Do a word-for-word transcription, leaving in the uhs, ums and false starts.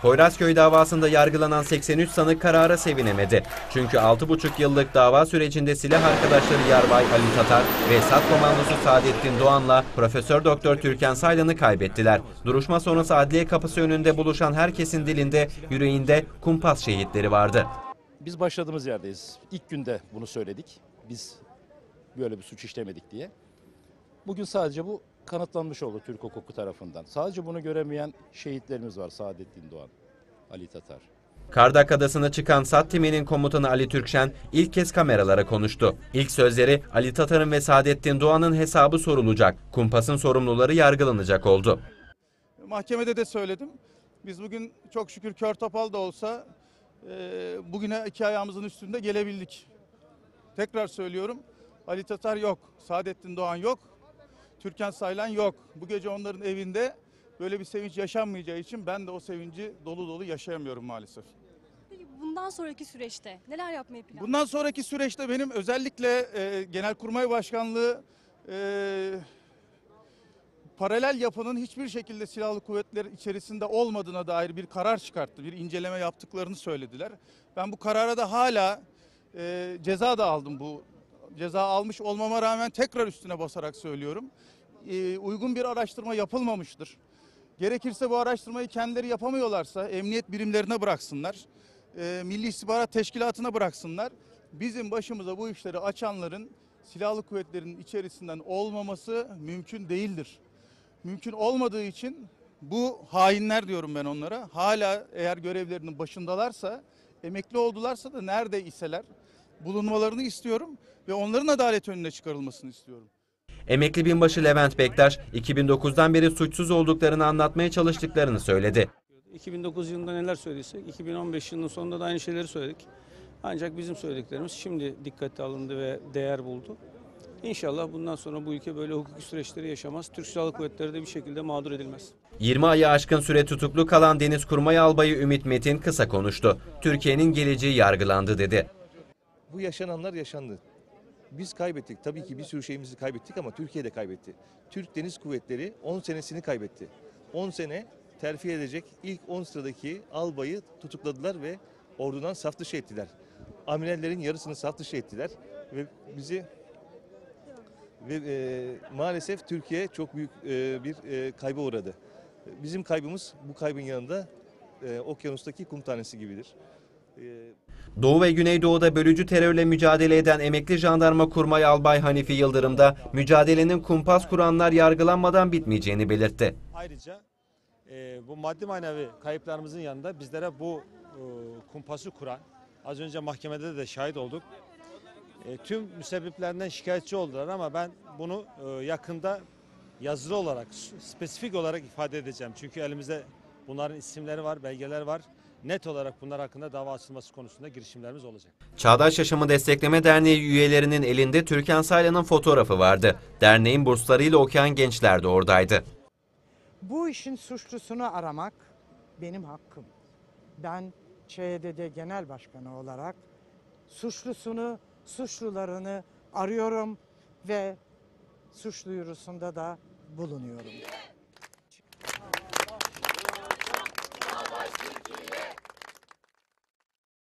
Poyrazköy davasında yargılanan seksen üç sanık karara sevinemedi. Çünkü altı buçuk yıllık dava sürecinde silah arkadaşları Yarbay Ali Tatar ve SAT komandosu Saadettin Doğan'la Profesör Doktor Türkan Saylan'ı kaybettiler. Duruşma sonrası adliye kapısı önünde buluşan herkesin dilinde, yüreğinde kumpas şehitleri vardı. Biz başladığımız yerdeyiz. İlk günde bunu söyledik. Biz böyle bir suç işlemedik diye. Bugün sadece bu kanıtlanmış oldu Türk hukuku tarafından. Sadece bunu göremeyen şehitlerimiz var. Saadettin Doğan, Ali Tatar. Kardak Adası'na çıkan SAT timinin komutanı Ali Türkşen ilk kez kameralara konuştu. İlk sözleri Ali Tatar'ın ve Saadettin Doğan'ın hesabı sorulacak. Kumpasın sorumluları yargılanacak oldu. Mahkemede de söyledim. Biz bugün çok şükür kör topal da olsa e, bugüne iki ayağımızın üstünde gelebildik. Tekrar söylüyorum, Ali Tatar yok, Saadettin Doğan yok, Türkan Saylan yok. Bu gece onların evinde böyle bir sevinç yaşanmayacağı için ben de o sevinci dolu dolu yaşayamıyorum maalesef. Peki bundan sonraki süreçte neler yapmayı planlıyorsunuz? Bundan sonraki süreçte benim özellikle e, Genelkurmay Başkanlığı e, paralel yapının hiçbir şekilde silahlı kuvvetler içerisinde olmadığına dair bir karar çıkarttı. Bir inceleme yaptıklarını söylediler. Ben bu karara da hala e, ceza da aldım bu. Ceza almış olmama rağmen tekrar üstüne basarak söylüyorum. E, uygun bir araştırma yapılmamıştır. Gerekirse bu araştırmayı kendileri yapamıyorlarsa emniyet birimlerine bıraksınlar. E, Milli İstihbarat Teşkilatı'na bıraksınlar. Bizim başımıza bu işleri açanların silahlı kuvvetlerin içerisinden olmaması mümkün değildir. Mümkün olmadığı için bu hainler diyorum ben onlara. Hala eğer görevlerinin başındalarsa, emekli oldularsa da nerede iseler bulunmalarını istiyorum ve onların adalet önüne çıkarılmasını istiyorum. Emekli binbaşı Levent Bektaş, iki bin dokuzdan beri suçsuz olduklarını anlatmaya çalıştıklarını söyledi. iki bin dokuz yılında neler söylediysek iki bin on beş yılının sonunda da aynı şeyleri söyledik. Ancak bizim söylediklerimiz şimdi dikkate alındı ve değer buldu. İnşallah bundan sonra bu ülke böyle hukuki süreçleri yaşamaz. Türk Silahlı Kuvvetleri de bir şekilde mağdur edilmez. yirmi ayı aşkın süre tutuklu kalan Deniz Kurmay Albayı Ümit Metin kısa konuştu. Türkiye'nin geleceği yargılandı dedi. Bu yaşananlar yaşandı. Biz kaybettik. Tabii ki bir sürü şeyimizi kaybettik ama Türkiye de kaybetti. Türk Deniz Kuvvetleri on senesini kaybetti. on sene terfi edecek ilk on sıradaki albayı tutukladılar ve ordudan saf dışı ettiler. Amirallerin yarısını saf dışı ettiler ve bizi ve e, maalesef Türkiye çok büyük e, bir e, kayba uğradı. Bizim kaybımız bu kaybın yanında e, okyanustaki kum tanesi gibidir. E, Doğu ve Güneydoğu'da bölücü terörle mücadele eden emekli jandarma kurmay albay Hanifi Yıldırım da mücadelenin kumpas kuranlar yargılanmadan bitmeyeceğini belirtti. Ayrıca e, bu maddi manevi kayıplarımızın yanında bizlere bu e, kumpası kuran, az önce mahkemede de şahit olduk. E, tüm müsebbiplerinden şikayetçi oldular ama ben bunu e, yakında yazılı olarak, spesifik olarak ifade edeceğim. Çünkü elimizde bunların isimleri var, belgeler var. Net olarak bunlar hakkında dava açılması konusunda girişimlerimiz olacak. Çağdaş Yaşamı Destekleme Derneği üyelerinin elinde Türkan Saylan'ın fotoğrafı vardı. Derneğin burslarıyla okuyan gençler de oradaydı. Bu işin suçlusunu aramak benim hakkım. Ben Ç Y D D Genel Başkanı olarak suçlusunu, suçlularını arıyorum ve suç duyurusunda da bulunuyorum.